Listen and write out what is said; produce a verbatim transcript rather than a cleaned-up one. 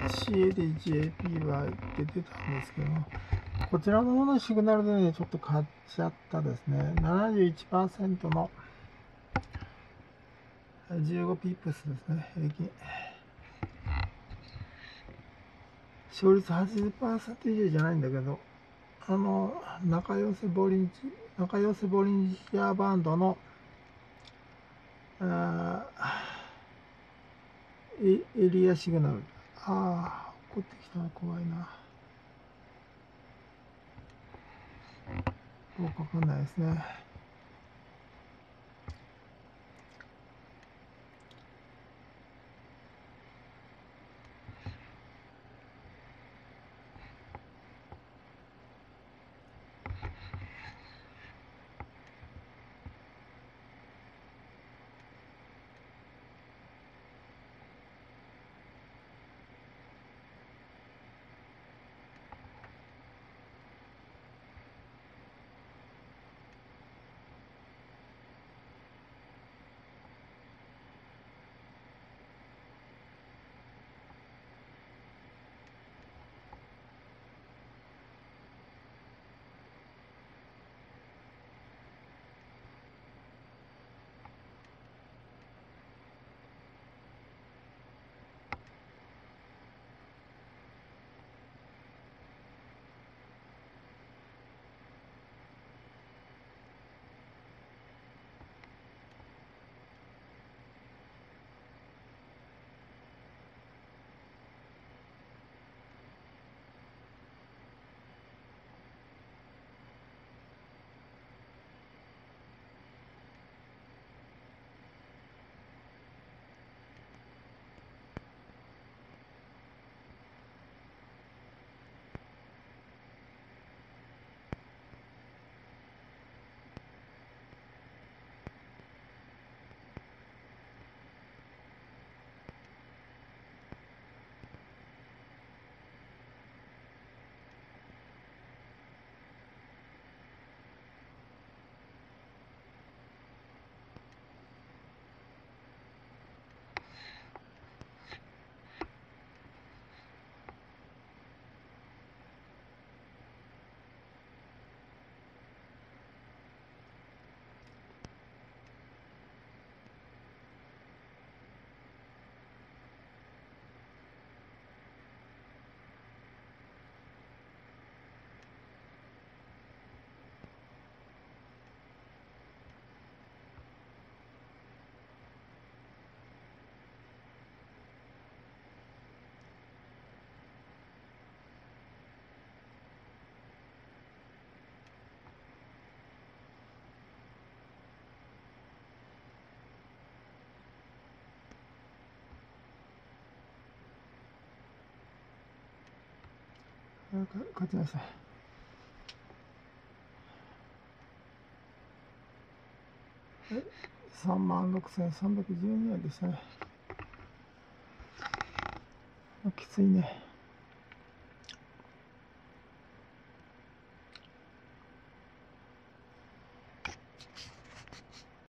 シーエルジェーピー は出てたんですけども、こちらの方のシグナルでね、ちょっと買っちゃったですね。ななじゅういちパーセント のじゅうごピップスですね、平均。勝率 はちじゅっパーセント 以上じゃないんだけど、あの、中寄せボリンジ、中寄せボリンジャーバンドの、あエエリアシグナル。ああ、怒ってきたら怖いな。どうかわかんないですね。勝ちました。さんまんろくせんさんびゃくじゅうにえんでしたね。きついね。